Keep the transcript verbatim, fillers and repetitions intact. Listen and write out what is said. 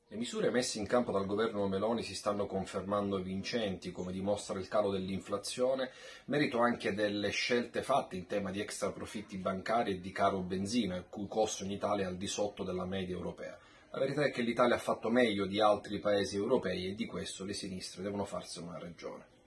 Le misure messe in campo dal governo Meloni si stanno confermando vincenti, come dimostra il calo dell'inflazione, merito anche delle scelte fatte in tema di extra profitti bancari e di caro benzina, il cui costo in Italia è al di sotto della media europea. La verità è che l'Italia ha fatto meglio di altri paesi europei e di questo le sinistre devono farsene una ragione.